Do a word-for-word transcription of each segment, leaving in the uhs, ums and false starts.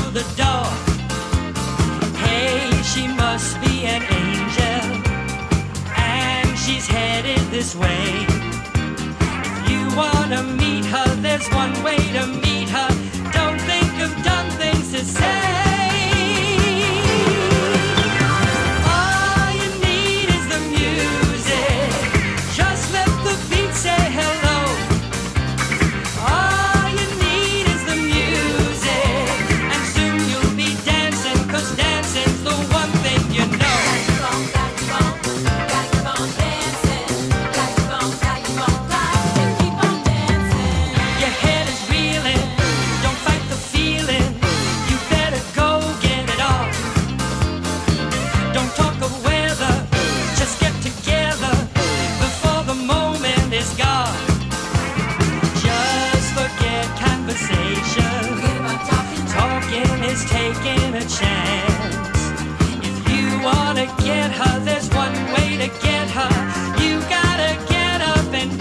the door. Hey, she must be an angel, and she's headed this way. If you wanna meet her, there's one way to meet her. Don't think of dumb things to say. All you need is the music. Just let the beat say hello. All you need is the music, and soon you'll be dancing, 'cause dancing's the one thing you know. Gotta keep on, gotta keep on, gotta keep on dancing. Gotta keep on, gotta keep on, gotta keep on dancing. Your head is reeling, don't fight the feeling. You better go get it off. Don't talk of weather, just get together before the moment is gone. Just forget conversation. Forget about talking, Talking is taking a chance. If you wanna get her, there's one way to get her. You gotta get up and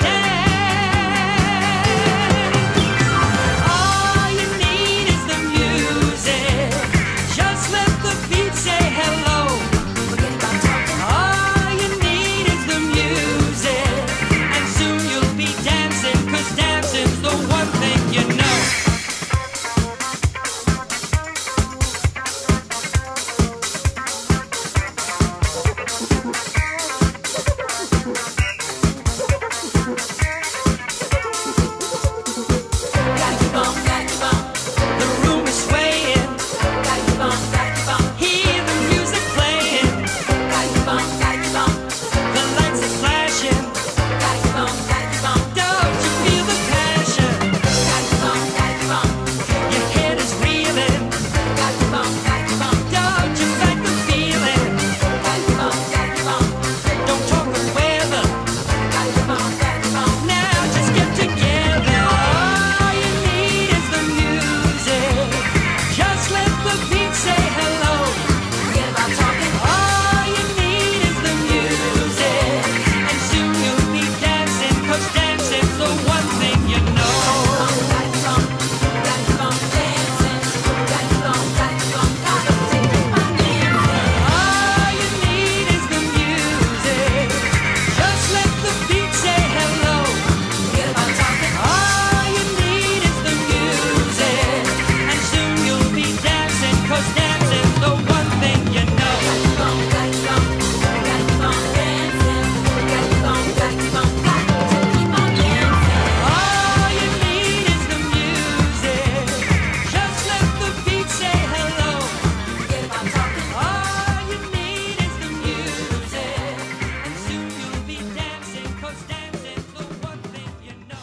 dance. All you need is the music. Just let the beat say hello. forget about talking. All you need is the music, and soon you'll be dancing, 'cause dancing's the one thing you know. Gotta keep on, gotta keep on, The room is swaying, gotta keep on, gotta keep on, hear the music playing, gotta keep on, gotta keep on, the lights are flashing. gotta keep on, gotta keep on, Don't you feel the passion? gotta keep on, gotta keep on, Your head is reeling. gotta keep on, gotta keep on, Don't you fight the feeling? gotta keep on, gotta keep on, Don't talk of weather. gotta keep on, gotta keep on. Now just get together. All you need is the music. Just let the beat say hello. Forget about talking. All you need is the music, and soon you'll be dancing, 'cause dancing's the one thing you know. Gotta keep on, gotta keep on dancing. Gotta keep on, gotta keep on, gotta keep on dancing. All you need is the music. Just let the beat say hello. Forget about talking. All you need is the music, and soon you'll be dancing, 'cause dancing's the one thing you know. Gotta keep on, gotta keep on, gotta keep on dancing. Gotta keep on, gotta keep on, gotta keep on dancing. All you need is the music. Just let the beat say hello. Forget about talking. All you need is the music, and soon you'll be dancing, 'cause dancing's the one thing you know.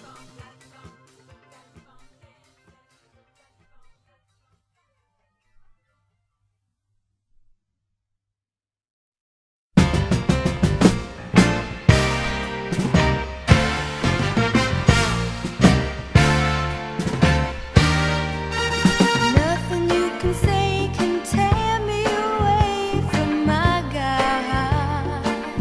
Nothing you can say can tear me away from my guy.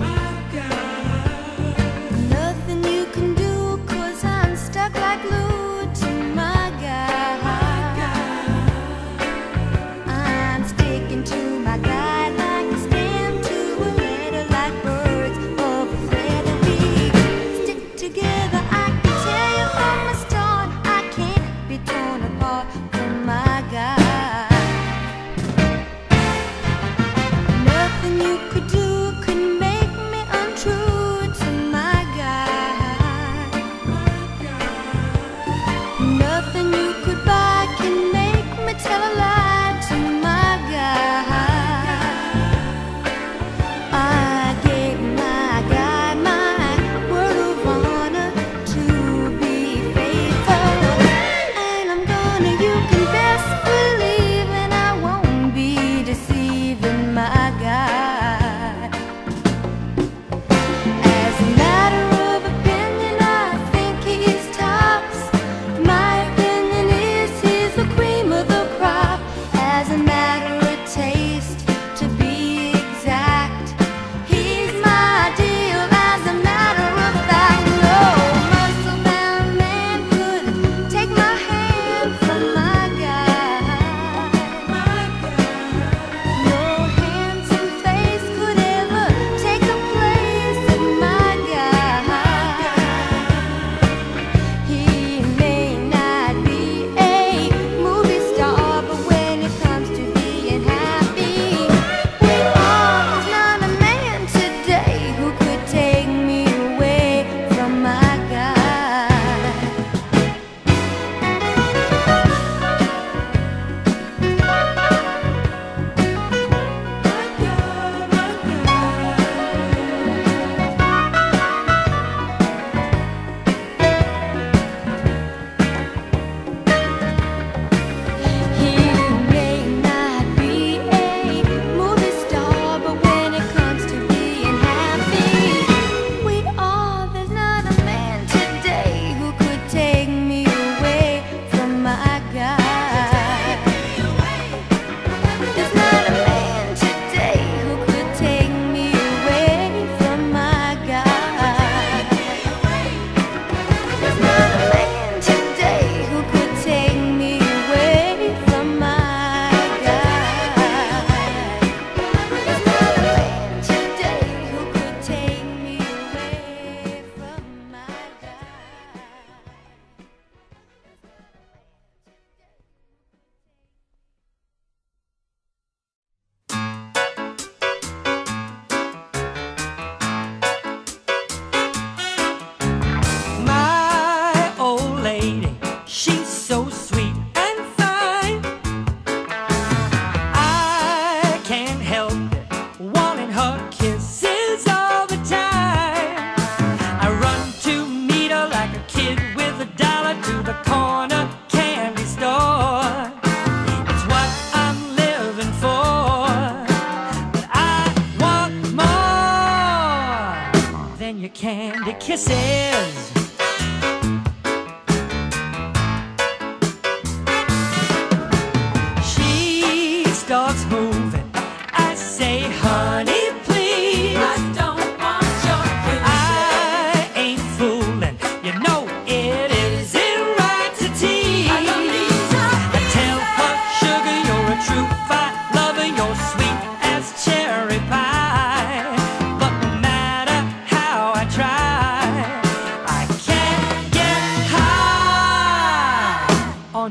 Nothing you can do, 'cause I'm stuck like glued to my guy. I'm sticking to my guy like a stem to a letter, like birds of a feather. We stick together. I can tell you from the start, I can't be torn apart from my guy. Nothing you could do could make me untrue to my guy. Nothing you could buy can make me tell a lie to my guy. I gave my guy my word of honor to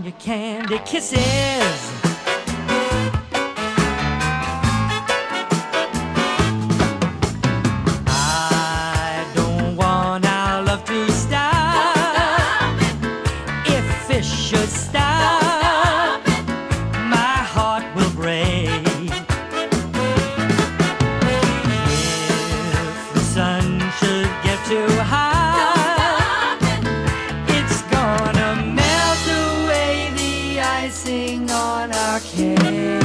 your candy kisses. I don't want our love to stop. If it should stop, my heart will break. If the sun should get too high, it's gonna melt away the icing on our cake.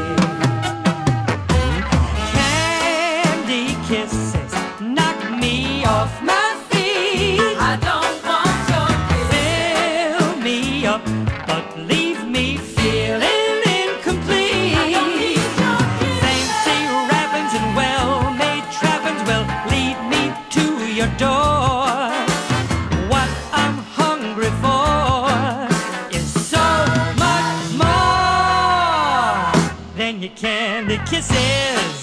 Candy kisses knock me off my feet. I don't want your kiss. Fill me up, but leave me feeling incomplete. Fancy wrappings and well-made trappings will lead me to your door. What I'm hungry for is so much more than your candy kisses.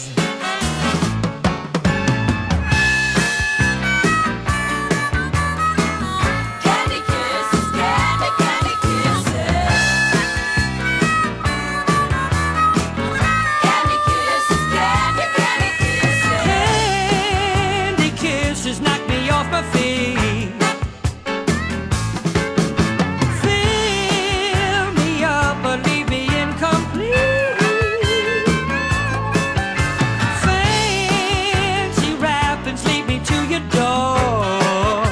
Candy kisses, candy, candy kisses. Candy kisses, candy, candy kisses. Candy kisses knock me off my feet. Fill me up but leave me incomplete. Fancy wrappings lead me to your door.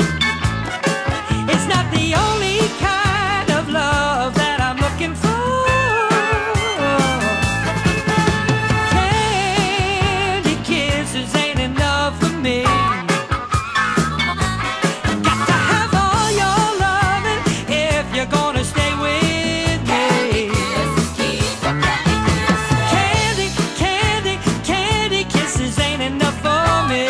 It's not the only kind of love that I'm looking for. Candy kisses ain't enough for me. Got to have all your loving if you're gonna stay with me. Kisses, keep your candy kisses. Candy, candy, candy kisses ain't enough for me.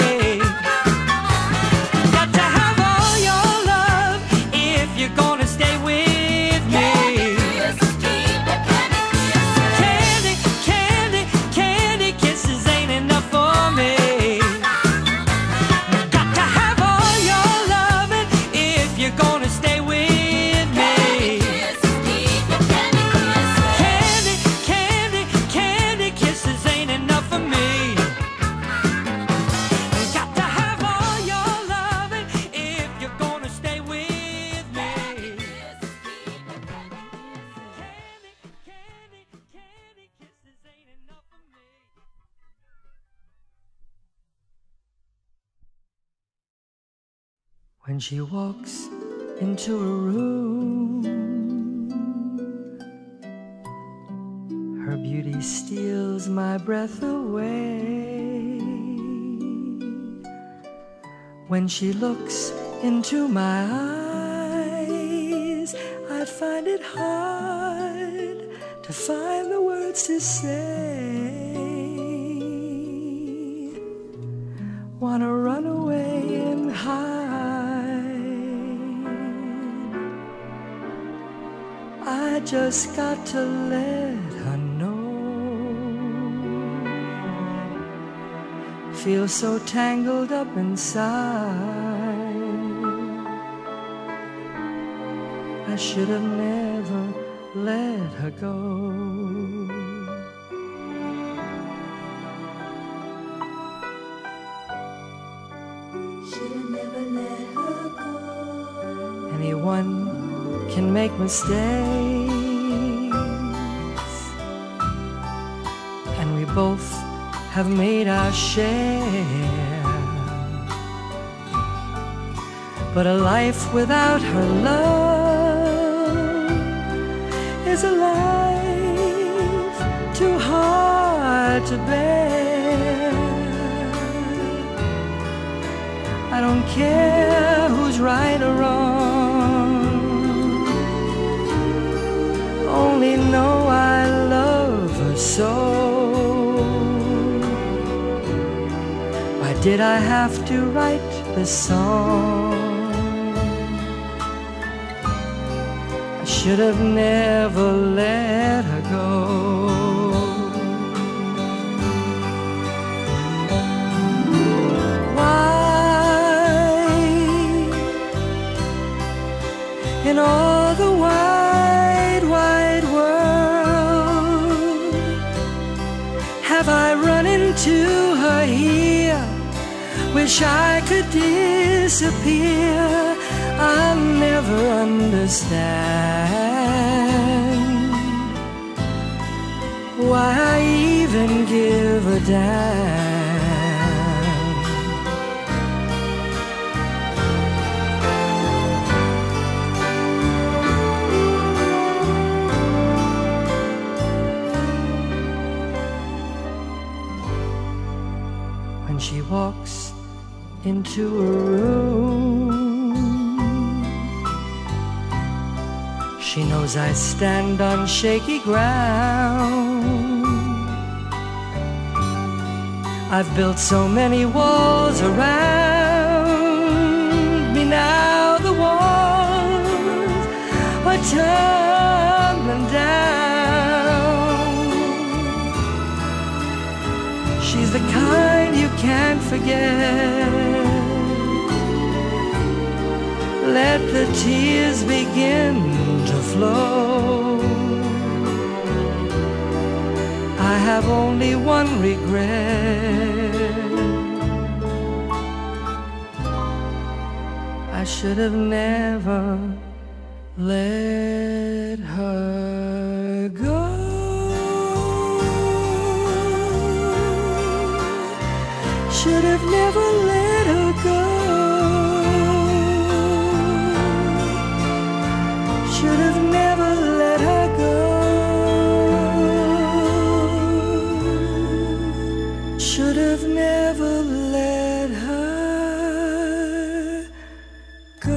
Got to have all your love if you're gonna stay with me. Kisses, keep your candy kisses. Candy, candy, candy kisses ain't enough for me. Got to have all your loving if you're gonna stay with me. Kisses, keep your candy kisses. Candy, candy, candy kisses ain't enough for me. Got to have all your loving if you're gonna stay with me. Candy, candy, candy kisses ain't enough for me. When she walks into a room, her beauty steals my breath away. When she looks into my eyes, I find it hard to find the words to say. Wanna run away and hide. I just got to let her know. Feel so tangled up inside. I should have never let her go. Should've never let her go. Anyone can make mistakes, and we both have made our share. But a life without her love is a life too hard to bear. I don't care who's right or wrong, only know I love her so. Why did I have to write this song? I should have never let her go. In all the wide to her here. Wish I could disappear. I'll never understand why I even give a damn. When she walks into a room, she knows I stand on shaky ground. I've built so many walls around me. Now the walls are tumbling down. She's the kind you can't forget. Let the tears begin to flow. I have only one regret. I should have never let her go. Should have never let her go. Should have never let her go. Should have never let her go.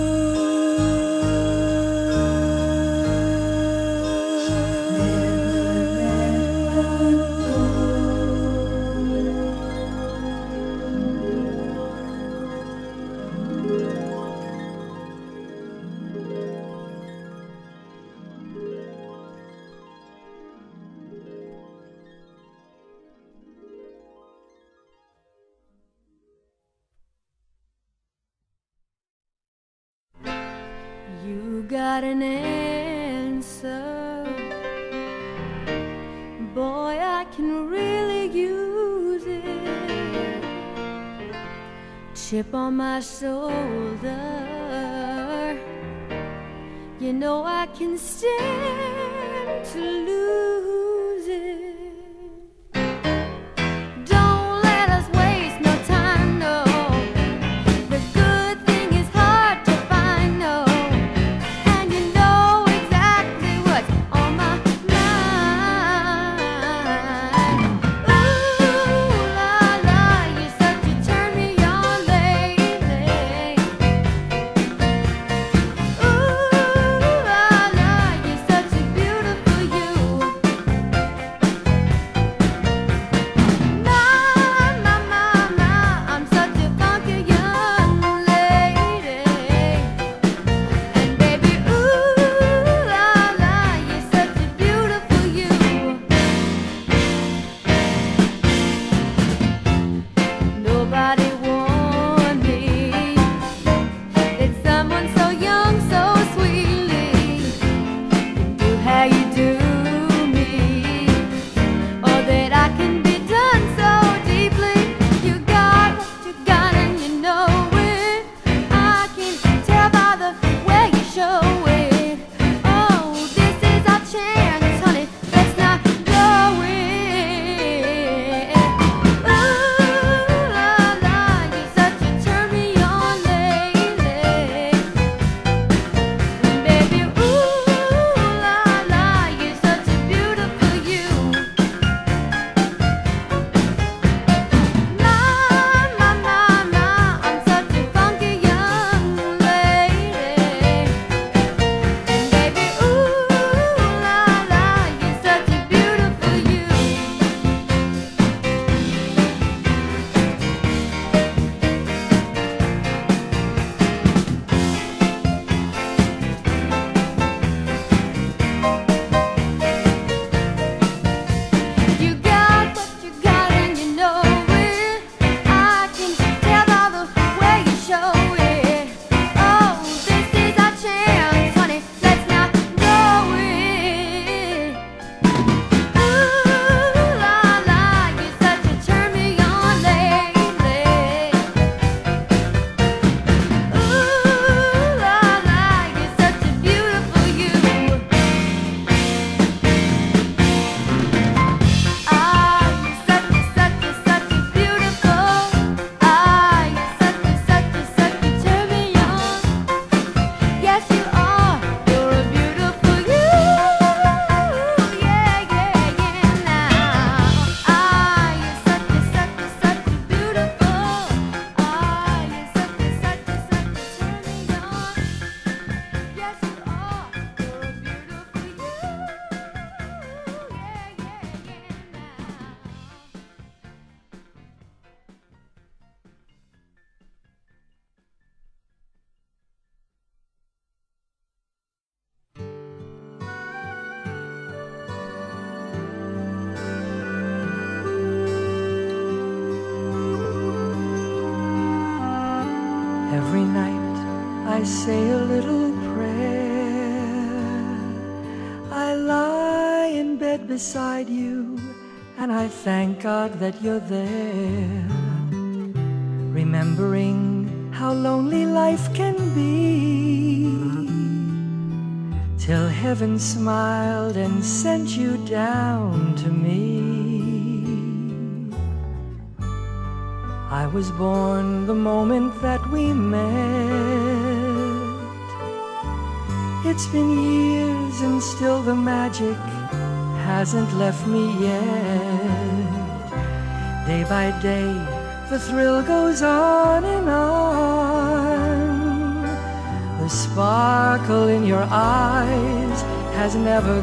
You got an answer, boy, I can really use it. Chip on my shoulder, you know I can stand to lose it. Don't let us waste no time, no. The good thing is hard to find, no. And you know exactly what's on my mind. Ooh la la, you're such a turn me on, lady. Ooh la la, you're such a beautiful you. I say a little prayer. I lie in bed beside you, and I thank God that you're there, remembering how lonely life can be, till heaven smiled and sent you down to me. I was born the moment that we met. It's been years and still the magic hasn't left me yet. Day by day the thrill goes on and on. The sparkle in your eyes has never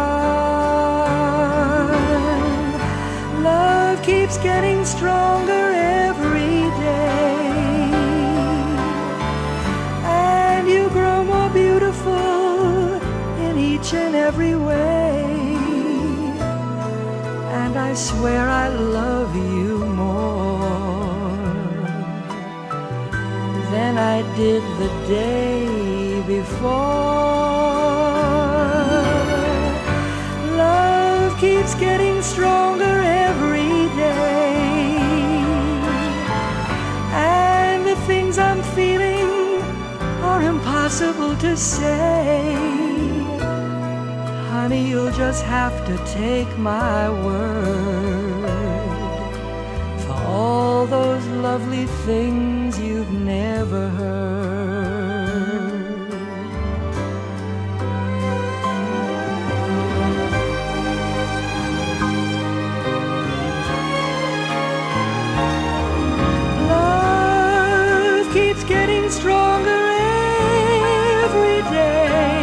gone. Love keeps getting stronger every day, and you grow more beautiful in each and every way. And I swear I love you more than I did the day before. Love keeps getting stronger every day, and the things I'm feeling are impossible to say. Honey, you'll just have to take my word for all those lovely things you've never heard. Love keeps getting stronger every day.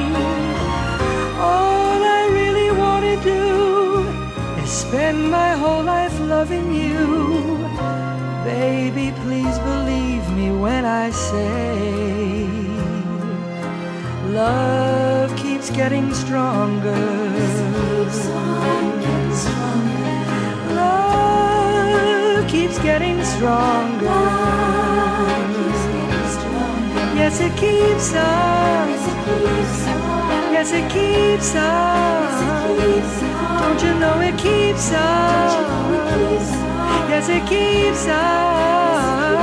All I really want to do is spend my whole life loving you. Baby, please believe me when I say love keeps getting stronger. Love keeps getting stronger. Yes, it keeps on. Yes, it keeps on. Don't you know it keeps on? Yes, it keeps on.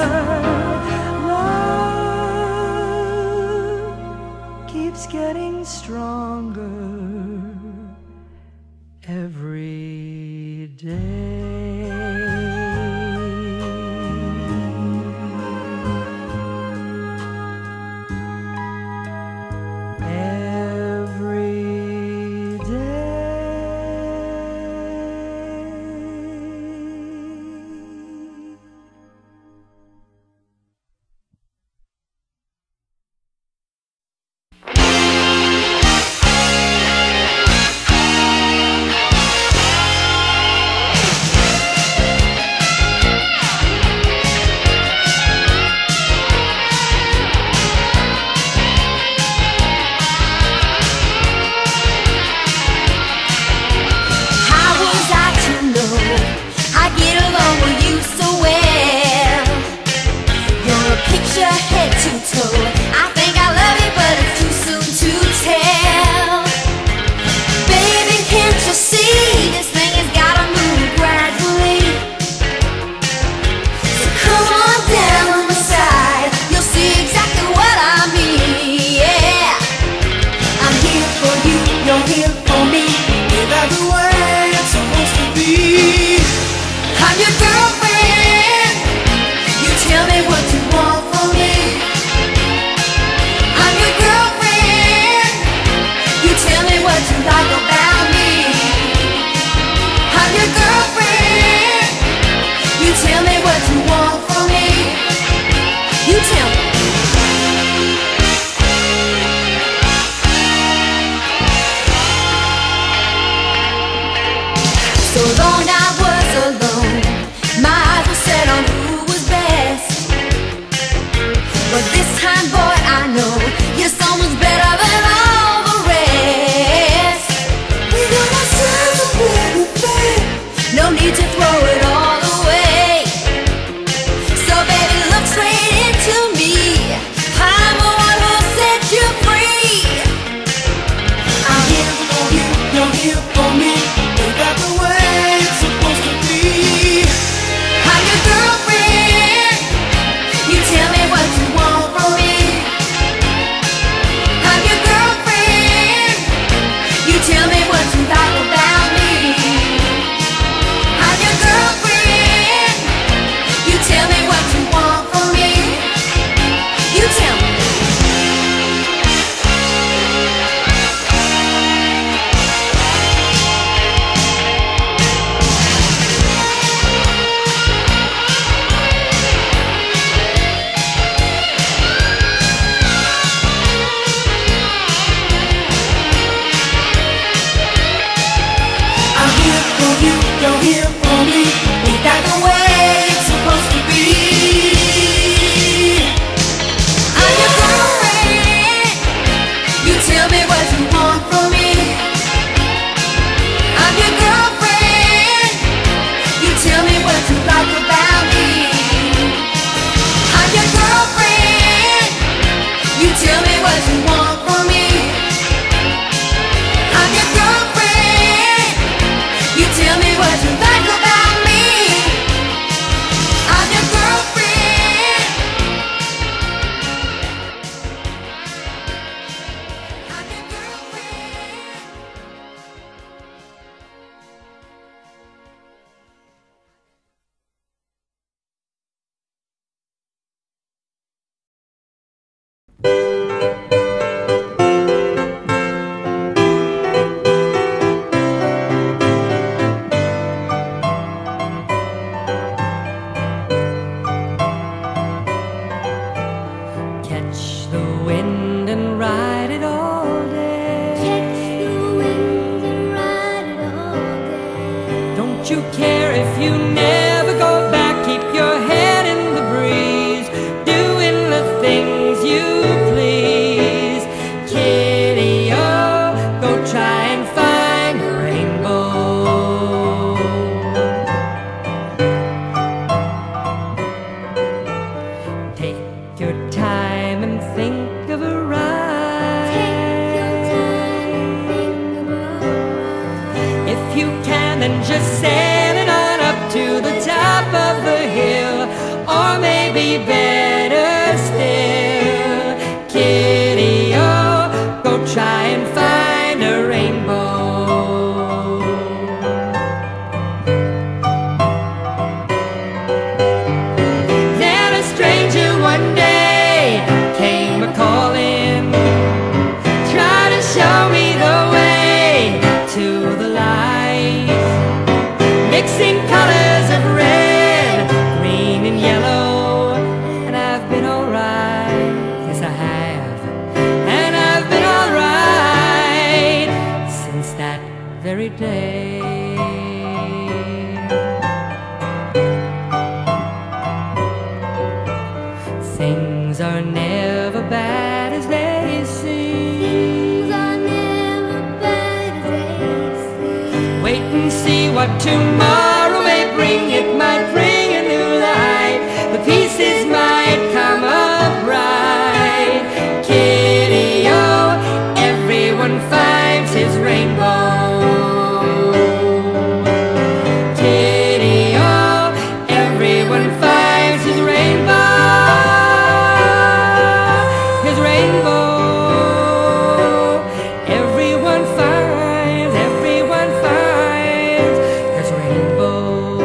Love keeps getting stronger every day. Every day. You tell me what you want from me. I'm your girlfriend. You tell me what you like about me. I'm your girlfriend. I'm your girlfriend. Catch the wind and ride it all day. Catch the wind and ride it all day. Don't you care if you never go back? Keep your head in the breeze, doing the things you please. Kitty, oh, go try and find a rainbow. Take your time and think of a ride. Take your time and think of a ride. If you can, then just sail it on up to the top of the hill, or maybe better still, Kitty, oh, go try and find a rainbow. Then a stranger one day came a-calling, trying to show me the way to the light, mixing colors of red, green and yellow. And I've been alright, yes I have, and I've been alright since that very day. Things are never bad as they seem. Things are never bad as they seem. Wait and see what tomorrow may bring. It might bring a new light. The pieces might come up right. Kitty, oh, everyone finds his rainbow. Kitty, oh, everyone finds his rainbow. His rainbow. Everyone finds, everyone finds his rainbow.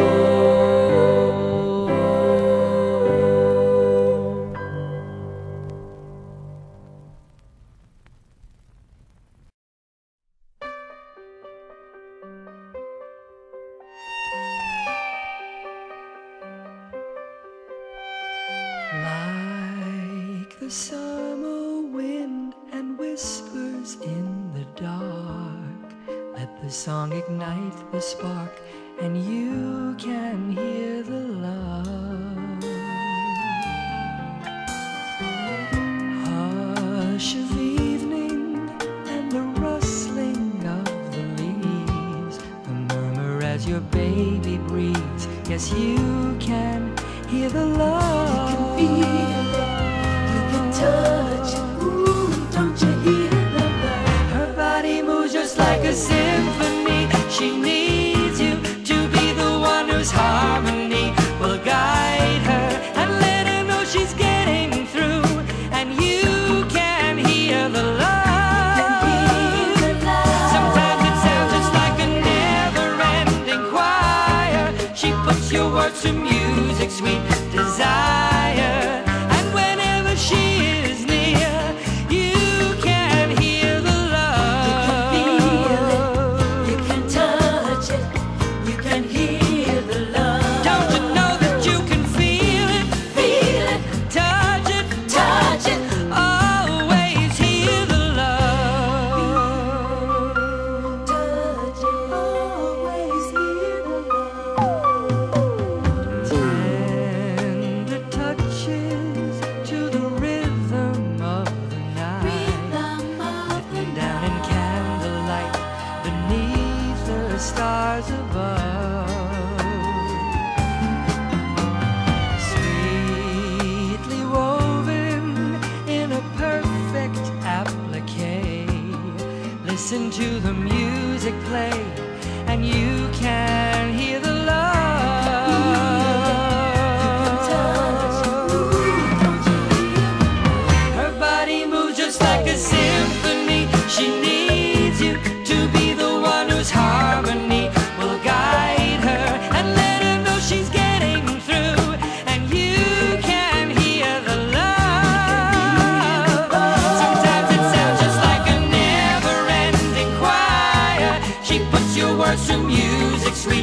Like the summer wind and whispers in the dark, let the song ignite the spark, and you can hear the love. Hush of evening and the rustling of the leaves, the murmur as your baby breathes. Yes, you can hear the love. You can feel it, you can touch it. Ooh, don't you hear the love? Her body moves just like a symphony. She needs you to be the one whose harmony will guide her and let her know she's getting through. And you can hear the love. You can hear the love. Sometimes it sounds just like a never-ending choir. She puts your words to music, sweet desire. Listen to the music play, and you can hear the love. Her body moves just like a symphony. She needs you to be the one whose harmony will guide her and let her know she's getting through. And you can hear the love. Sometimes it sounds just like a never-ending choir. She puts your words to music sweet.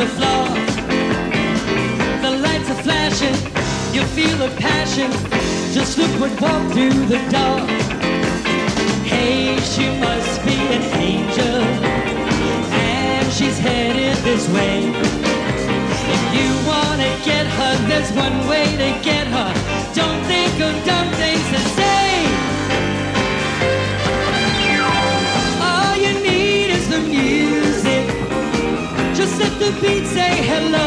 the floor. The lights are flashing, you feel the passion. Just look what walked through the door. Hey, she must be an angel, and she's headed this way. If you wanna get her, there's one way to get her. Don't think of dumb things to say. All you need is the music. Just let the beat say hello.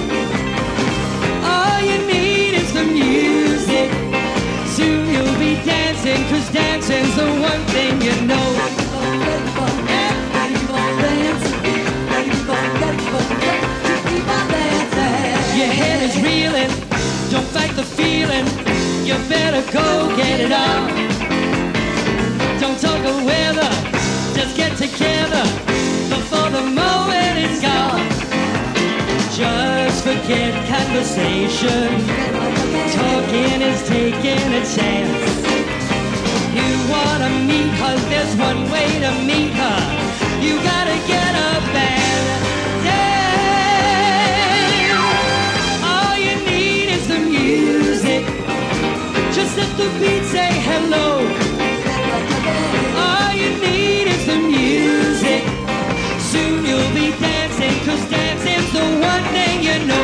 All you need is the music. Soon you'll be dancing, 'cause dancing's the one thing you know. Your head is reeling, don't fight the feeling. You better go get it on. Don't talk of weather, just get together before the moment is gone. Just forget conversation, talking is taking a chance. You wanna meet her, there's one way to meet her. You gotta get up and dance. All you need is the music. Just let the beat say hello. All you need is the music. Soon you'll be dancing, 'cause dancing's the one thing you know.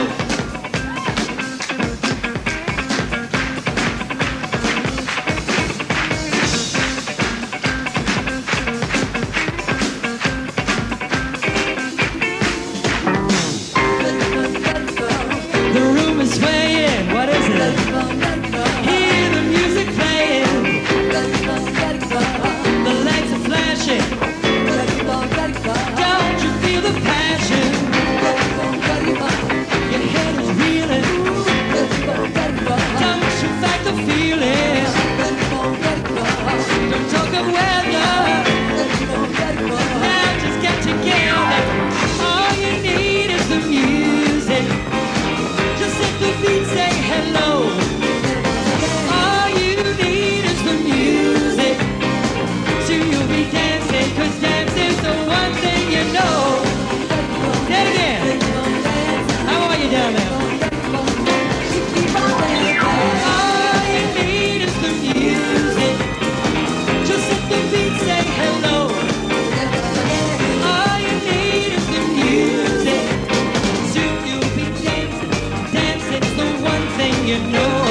The room is swaying, what is it? Hear the music playing, the lights are flashing. Don't you feel the passion? Your head is reeling, don't you fight the feeling. Don't talk of weather, now just get together. All you need is the music. Just let the beat say hello. All you need is the music. Soon you'll be dancing, 'cause dancing's the one thing you know. Say it again. How are you down there? All you need is the music. Just let the beat say hello. All you need is the music. Soon you'll be dancing. Dancing's the one thing you know.